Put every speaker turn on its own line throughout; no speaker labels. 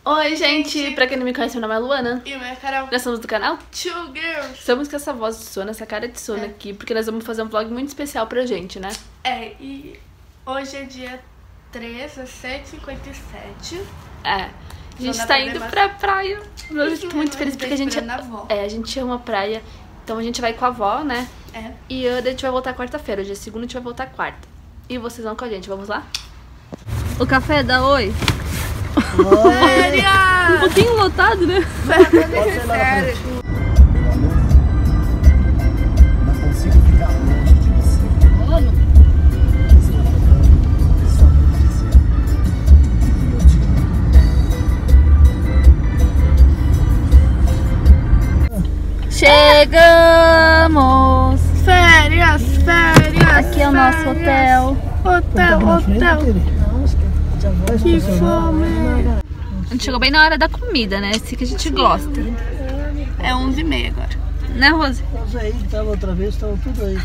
Oi, gente! Pra quem não me conhece, meu nome é Luana.
E o meu é Carol.
Nós somos do canal
Two Girls.
Estamos com essa voz de sono, essa cara de sono aqui, porque nós vamos fazer um vlog muito especial pra gente, né?
E hoje é dia 3, às 7h57.
A gente tá indo pra praia. Eu tô muito feliz porque a gente ama a praia. Então a gente vai com a avó, né? E a gente vai voltar quarta-feira. Hoje é segunda, a gente vai voltar quarta. E vocês vão com a gente, vamos lá? O café dá oi. Um pouquinho lotado, né?
Sério.
Não consigo ficar longe de você. Só me dizer que eu te amo.
Chegamos!
Férias.
Aqui é o nosso hotel.
Hotel. Que fome.
A gente chegou bem na hora da comida, né? Esse que a gente gosta.
É 11h30 agora.
Né, Rose?
Os aí que tava outra vez, estavam tudo aí.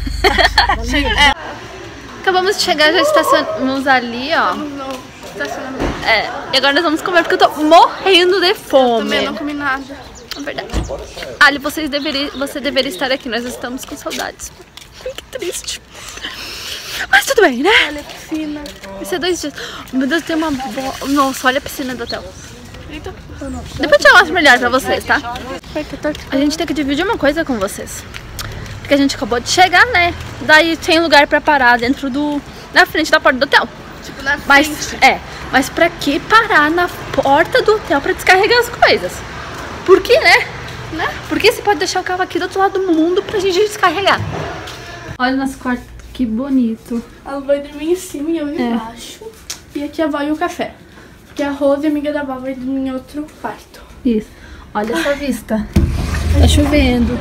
Acabamos de chegar, já estacionamos ali, ó.
No estacionamento.
E agora nós vamos comer porque eu tô morrendo de fome.
Também não comi nada.
É verdade. Ali, você deveria estar aqui, nós estamos com saudades. Ai, que triste. Mas tudo bem, né?
Olha a piscina.
Vai ser 2 dias. Meu Deus, tem uma Nossa, olha a piscina do hotel.
Eita.
Depois eu mostro melhor pra vocês, tá? A gente tem que dividir uma coisa com vocês. Porque a gente acabou de chegar, né? Daí tem lugar pra parar dentro na frente da porta do hotel.
Tipo na frente.
Mas pra que parar na porta do hotel pra descarregar as coisas? Por quê, né? Porque você pode deixar o carro aqui do outro lado do mundo pra gente descarregar. Olha o nosso quarto, que bonito.
Ela vai dormir em cima e eu embaixo. E aqui a avó e o café. Porque a Rose, amiga da avó, vai dormir em outro quarto.
Isso. Olha essa vista. Tá chovendo.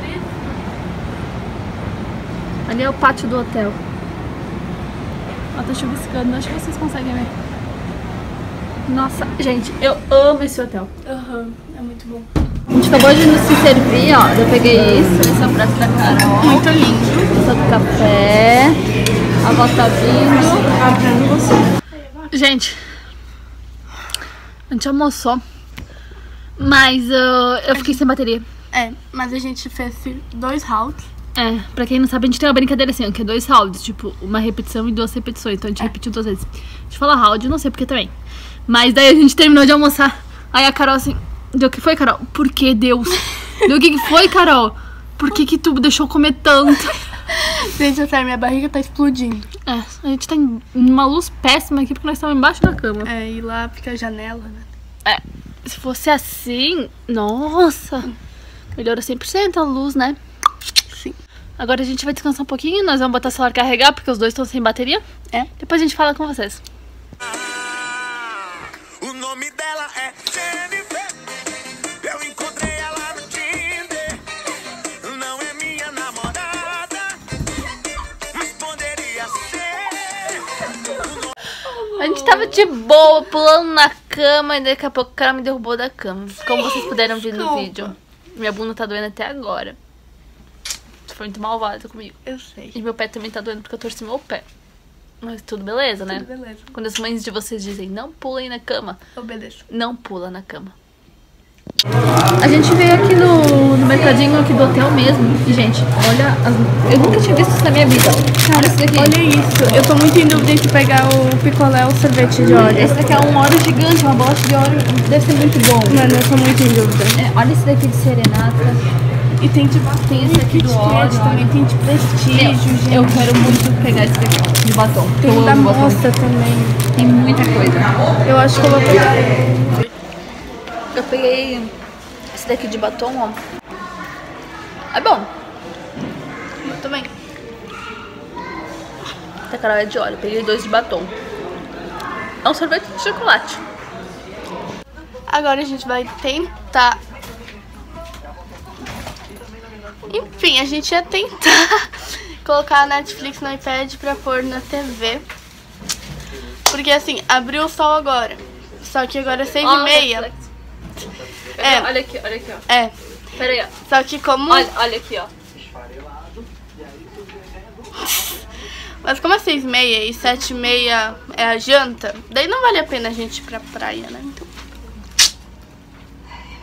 Ali é o pátio do hotel. Ó, tá chuviscando. Acho que vocês conseguem ver. Nossa, gente, eu amo esse hotel.
É muito bom.
A gente acabou de se servir, ó. Eu peguei isso. Esse é o prato da Carol.
Muito lindo.
Esse é do café. A avó tá vindo. Gente, a gente almoçou, mas eu fiquei sem bateria.
Mas a gente fez 2 rounds.
Pra quem não sabe, a gente tem uma brincadeira assim, que é 2 rounds, tipo, uma repetição e 2 repetições. Então a gente repetiu 2 vezes. A gente fala round, não sei porque também. Mas daí a gente terminou de almoçar. Aí a Carol assim, deu o que foi, Carol? Por que Deus? Deu o que foi, Carol? Por que tu deixou comer tanto?
Gente, sério, minha barriga tá explodindo.
A gente tá em uma luz péssima aqui porque nós estamos embaixo da cama.
E lá fica a janela, né?
Se fosse assim, nossa, melhora 100% a luz, né?
Sim.
Agora a gente vai descansar um pouquinho, nós vamos botar o celular carregar porque os dois estão sem bateria. Depois a gente fala com vocês.
O nome dela é Jennifer. Eu encontrei ela no Tinder. Não é minha namorada, mas poderia ser.
A gente tava de boa, pulando na cama e daqui a pouco o cara me derrubou da cama. Como vocês puderam ver no vídeo. Minha bunda tá doendo até agora. Você foi muito malvada comigo.
Eu sei.
E meu pé também tá doendo porque eu torci meu pé. Mas tudo beleza, né?
Tudo beleza.
Quando as mães de vocês dizem não pulem na cama,
Obedeça.
não pula na cama. A gente veio aqui no mercadinho aqui do hotel mesmo. E, gente, olha, eu nunca tinha visto isso na minha vida. Cara, esse daqui.
Olha isso. Eu tô muito em dúvida entre pegar o picolé ou o sorvete de óleo.
Esse daqui é um óleo gigante, uma bolacha de óleo. Deve ser muito bom.
Mano, eu tô muito em dúvida.
Olha esse daqui de serenata.
E tem de batom.
Tem esse aqui do óleo.
Também tem de prestígio, gente.
Eu quero muito pegar esse daqui de batom.
Tem
eu
da
amo batom.
moça também.
Tem muita coisa.
Eu acho que eu vou pegar.
Eu peguei esse daqui de batom, ó. É bom.
Eu também.
Essa Carol é de óleo. Peguei 2 de batom. É um sorvete de chocolate.
Agora a gente vai tentar. Enfim, a gente ia tentar colocar a Netflix no iPad pra pôr na TV. Porque assim, abriu o sol agora. Só que agora é 6h30.
Olha aqui, ó. Pera aí, ó.
Só que como...
Olha aqui, ó.
Mas como é 6h30 e 7h30 é a janta, daí não vale a pena a gente ir pra praia, né? Então...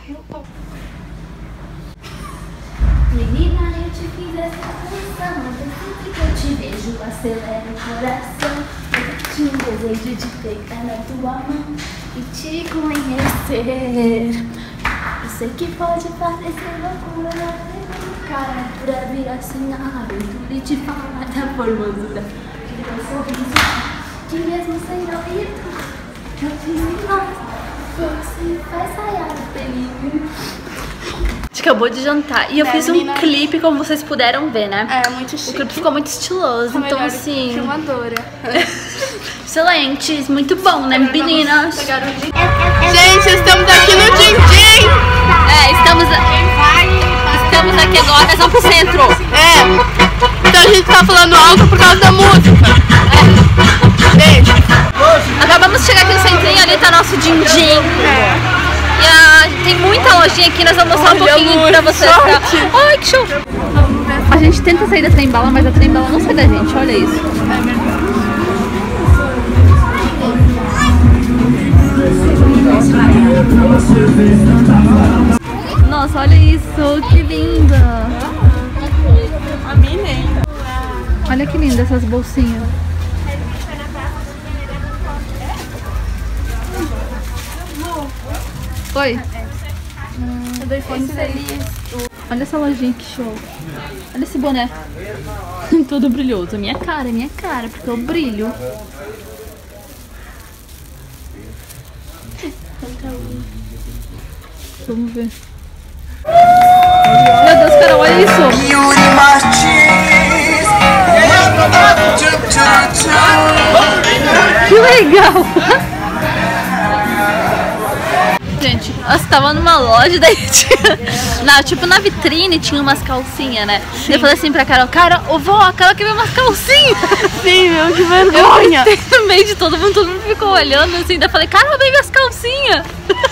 Menina, eu te fiz essa canção, sempre que eu te vejo acelera o coração. Eu tinha um desejo de pegar na tua mão e te conhecer. Eu sei que pode parecer loucura, cara, pra virar cenário, tudo e te falar da formosura que teu sorriso, que mesmo sem ouvir, eu fiz em nós, você faz sair o perigo. A gente acabou de jantar e eu fiz um clipe, como vocês puderam ver, né?
É, muito chique.
O clipe ficou muito estiloso, então assim...
Filmadora.
Excelente, muito bom, né, meninas?
Gente, estamos aqui no Din-Din.
Estamos aqui agora, nós vamos pro centro.
Então a gente tá falando alto por causa da música. Beijo.
Acabamos de chegar aqui no centrinho, ali tá nosso Din-Din. E tem muita lojinha aqui, nós vamos mostrar um pouquinho pra vocês. Tá? Ai, que show! A gente tenta sair da trem-bala, mas a trem-bala não sai da gente, olha isso. Nossa, olha isso, que linda!
A minha nem.
Olha que linda essas bolsinhas. Oi?
Eu dou iPhone feliz.
Olha essa lojinha, que show. Olha esse boné. Todo brilhoso. Minha cara, porque eu brilho. Vamos ver. Meu Deus, Carol, olha isso.
Yuri Martins.
Que legal. Gente, nós tava numa loja, daí tinha, tipo na vitrine tinha umas calcinhas, né? Sim. Eu falei assim pra Carol, vó, a Carol quer ver umas calcinhas.
Sim, meu, que vergonha.
Eu no meio de todo mundo ficou olhando assim, daí eu falei, Carol, vem ver as calcinhas.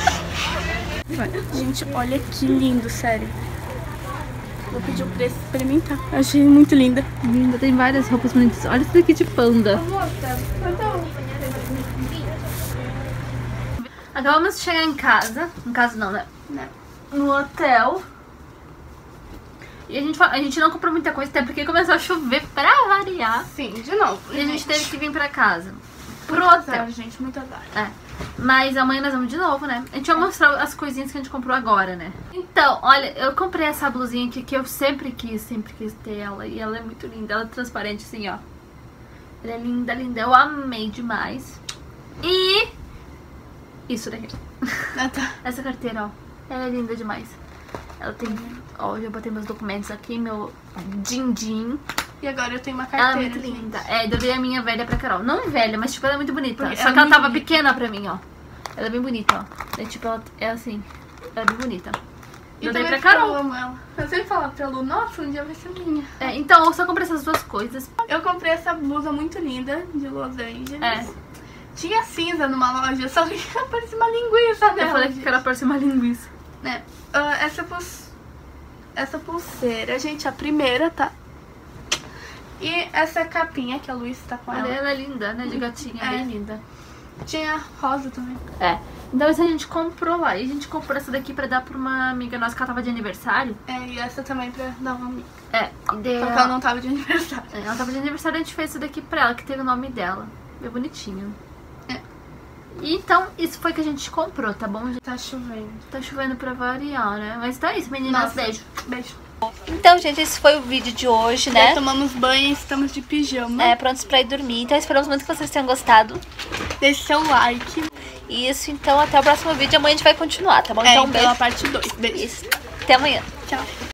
Gente, olha que lindo, sério. Vou pedir o preço pra experimentar. Achei muito linda.
Linda, tem várias roupas bonitas. Olha isso daqui de panda. Acabamos de chegar em casa. Em casa não, né? No hotel. E a gente não comprou muita coisa, até porque começou a chover pra variar.
Sim, de novo.
E a gente teve que vir pra casa. Pro hotel.
Gente, muito azar.
Mas amanhã nós vamos de novo, né? A gente vai mostrar as coisinhas que a gente comprou agora, né? Então, olha, eu comprei essa blusinha aqui que eu sempre quis ter ela. E ela é muito linda, ela é transparente assim, ó. Ela é linda, linda. Eu amei demais. E... isso daqui. Essa carteira, ó. Ela é linda demais. Ela tem... ó, eu já botei meus documentos aqui, meu din-din.
E agora eu tenho uma carteira.
Ela é muito linda. Eu dei a minha velha pra Carol. Não velha, mas tipo, ela é muito bonita. Porque só que ela tava pequena pra mim, ó. Ela é bem bonita, ó. Tipo, ela é assim. Ela é bem bonita. Eu dei pra Carol.
Eu amo ela. Eu sempre falava pra Lu, nossa, um dia vai ser minha.
Então, eu só comprei essas duas coisas.
Eu comprei essa blusa muito linda de Los Angeles. Tinha cinza numa loja, só que parecia uma linguiça, né?
Eu falei que ela parecia uma linguiça.
Essa pulseira, gente, a primeira, tá? E essa capinha que a Luísa tá com ela.
Ela é linda, né? De gatinha, bem linda.
Tinha rosa também.
Então essa a gente comprou lá. E a gente comprou essa daqui pra dar pra uma amiga nossa que ela tava de aniversário.
E essa também pra dar uma amiga.
Só que
ela não tava de aniversário.
Ela tava de aniversário e a gente fez essa daqui pra ela, que teve o nome dela. Bem bonitinho. E então, isso foi que a gente comprou, tá bom?
Tá chovendo.
Tá chovendo pra variar, né? Mas então é isso, meninas.
Nossa,
beijo.
Beijo.
Então, gente, esse foi o vídeo de hoje, né?
Tomamos banho e estamos de pijama.
Prontos pra ir dormir. Então, esperamos muito que vocês tenham gostado.
Deixe seu like.
Isso, então, até o próximo vídeo. Amanhã a gente vai continuar, tá bom? Então, um beijo.
A parte 2. Beijo.
Isso. Até amanhã.
Tchau.